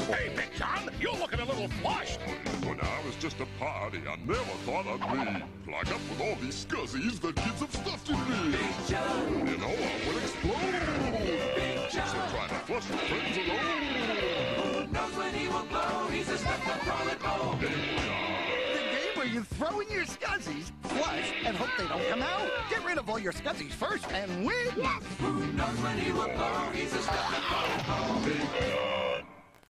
Hey, Big John, you're looking a little flushed. When I was just a party, I never thought I'd be plug up with all these scuzzies the kids have stuffed in me. Big John. You know, I will explode. Big John. So try to flush your friends alone. Who knows when he will blow? He's a stuffed-up toilet bowl. Big John. The game where you throw in your scuzzies, flush, and hope they don't come out. Get rid of all your scuzzies first and win. Who knows when he will blow? He's a stuffed-up toilet bowl. Big John.